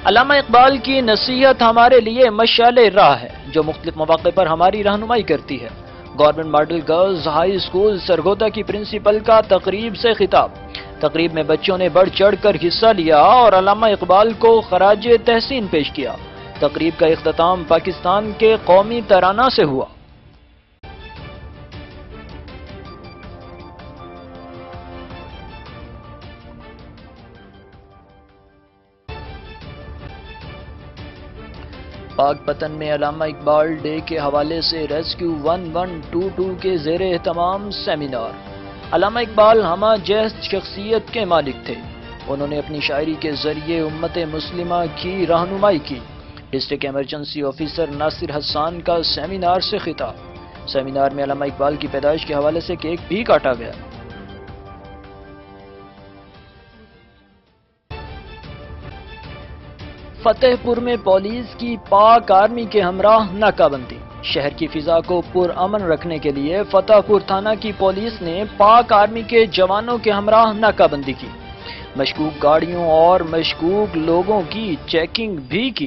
علامہ اقبال کی نصیحت ہمارے لیے مشعل راہ ہے جو مختلف مواقع پر ہماری رہنمائی کرتی ہے۔ Government model girls high school Sargodha کی پرنسپل کا تقریب سے خطاب۔ تقریب میں بچوں نے بڑھ چڑھ کر حصہ لیا اور علامہ اقبال کو خراج تحسین پیش کیا۔ تقریب کا اختتام پاکستان کے قومی ترانہ سے ہوا۔ پاک پتن میں علامہ اقبال ڈے کے حوالے سے ریسکیو 1122 کے زیر اہتمام سیمینار۔ علامہ اقبال ہمہ جہت شخصیت کے مالک تھے۔ انہوں نے اپنی شاعری کے ذریعے امت مسلمہ کی رہنمائی کی۔ District emergency officer Nasir Hassan کا سیمینار سے خطاب۔ سیمینار میں علامہ اقبال کی پیدائش کے حوالے سے کیک بھی کاٹا گیا۔ فتح پور میں پولیس کی پاک آرمی کے ہمراہ ناکہ بندی۔ شہر کی فضا کو پرامن رکھنے کے لیے فتح پور تھانہ کی پولیس نے پاک آرمی کے جوانوں کے ہمراہ ناکہ بندی کی۔ مشکوک گاڑیوں اور مشکوک لوگوں کی چیکنگ بھی کی۔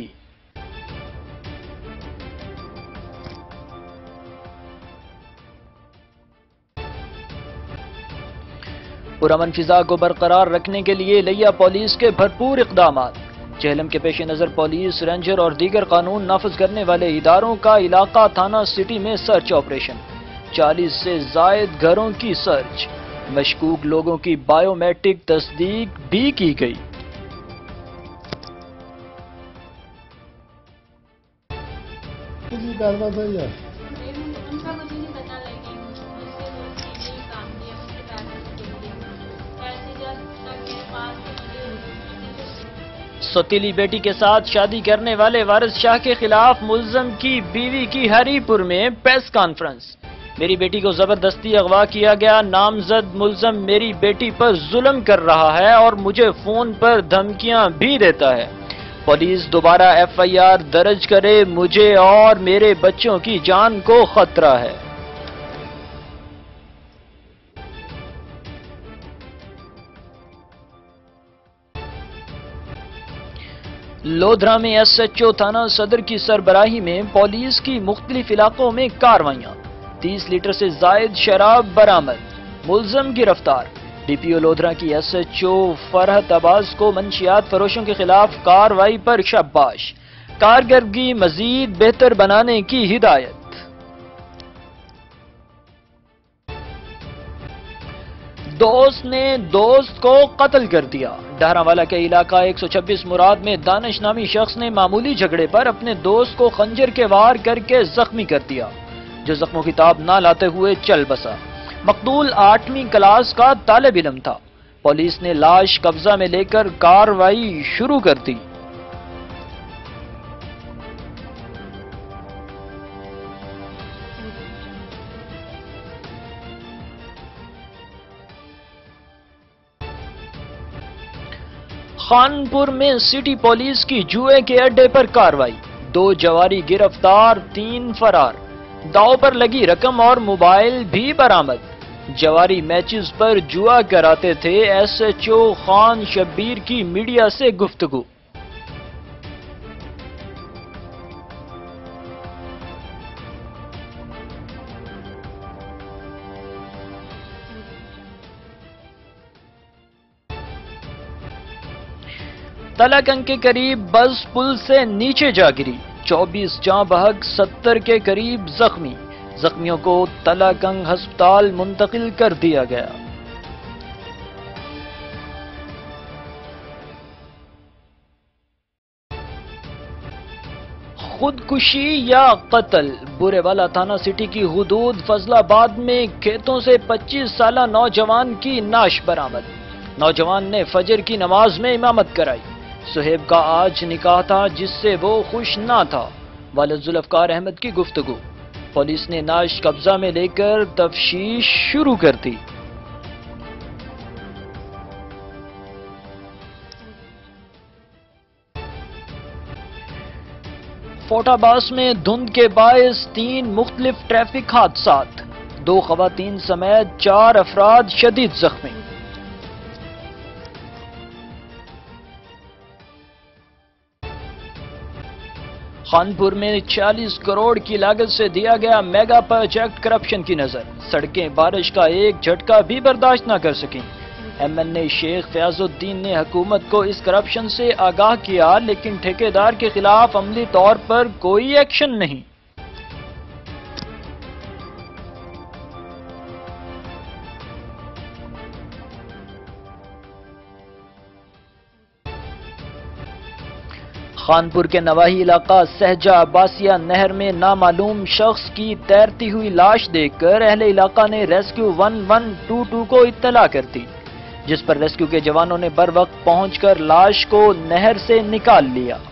پرامن فضا کو برقرار رکھنے کے لیے لیا پولیس کے بھرپور اقدامات۔ جہلم کے پیش نظر پولیس، رینجر اور دیگر قانون نافذ کرنے والے اداروں کا علاقہ تھانہ سٹی میں سرچ آپریشن۔ 40 سے زائد گھروں کی سرچ۔ مشکوک لوگوں کی بائیو میٹرک تصدیق بھی کی گئی۔ سوتیلی بیٹی کے ساتھ شادی کرنے والے وارث شاہ کے خلاف ملزم کی بیوی کی ہری پور میں پریس کانفرنس۔ میری بیٹی کو زبردستی اغوا کیا گیا۔ نامزد ملزم میری بیٹی پر ظلم کر رہا ہے اور مجھے فون پر دھمکیاں بھی دیتا ہے۔ پولیس دوبارہ FIR درج کرے، مجھے اور میرے بچوں کی جان کو خطرہ ہے۔ لودھرا میں SHO تھانہ صدر کی سربراہی میں پولیس کی مختلف علاقوں میں کارروائیاں۔ 30 لیٹر سے زائد شراب برآمد، ملزم گرفتار۔ DPO لودھرا کی SHO فرحت عباس کو منشیات فروشوں کے خلاف کارروائی پر شاباش۔ کارکردگی مزید بہتر بنانے کی ہدایت۔ دوست نے دوست کو قتل کر دیا۔ ڈہرانوالا کے علاقہ 126 مراد میں دانش نامی شخص نے معمولی جھگڑے پر اپنے دوست کو خنجر کے وار کر کے زخمی کر دیا، جو زخموں کی تاب نہ لاتے ہوئے چل بسا۔ مقتول 8ویں کلاس کا طالب علم تھا۔ پولیس نے لاش قبضہ میں لے کر کارروائی شروع کر دی۔ خانپور میں سٹی پولیس کی جوئے کے اڈے پر کارروائی۔ 2 جواری گرفتار، 3 فرار۔ داؤ پر لگی رقم اور موبائل بھی برآمد۔ جواری میچز پر جوا کراتے تھے۔ SHO خان شبیر کی میڈیا سے گفتگو۔ تلاکنگ کے قریب بس پل سے نیچے جا گری، 24 جاں بحق، 70 کے قریب زخمی۔ زخمیوں کو تلاکنگ ہسپتال منتقل کر دیا گیا۔ خودکشی یا قتل؟ برے والا تھانہ سٹی کی حدود فضل آباد میں کھیتوں سے 25 سالہ نوجوان کی نعش برآمد۔ نوجوان نے فجر کی نماز میں امامت کرائی۔ صہیب کا آج نکاح تھا جس سے وہ خوش نہ تھا۔ والد ذوالفقار احمد کی گفتگو۔ پولیس نے نعش قبضہ میں لے کر تفتیش شروع کر دی۔ فورٹ عباس میں دھند کے باعث 3 مختلف ٹریفک حادثات، 2 خواتین سمیت 4 افراد شدید زخمی۔ خانپور میں 40 کروڑ کی لاگت سے دیا گیا میگا پروجیکٹ کرپشن کی نظر، سڑکیں بارش کا ایک جھٹکا بھی برداشت نہ کر سکیں۔ ایم این اے شیخ فیاض الدین نے حکومت کو اس کرپشن سے آگاہ کیا، لیکن ٹھیکیدار کے خلاف عملی طور پر کوئی ایکشن نہیں۔ خانپور کے نواحی علاقہ سہجہ عباسیہ نہر میں نامعلوم شخص کی تیرتی ہوئی لاش دیکھ کر اہل علاقہ نے ریسکیو 1122 کو اطلاع کر دی، جس پر ریسکیو کے جوانوں نے بر وقت پہنچ کر لاش کو نہر سے نکال لیا۔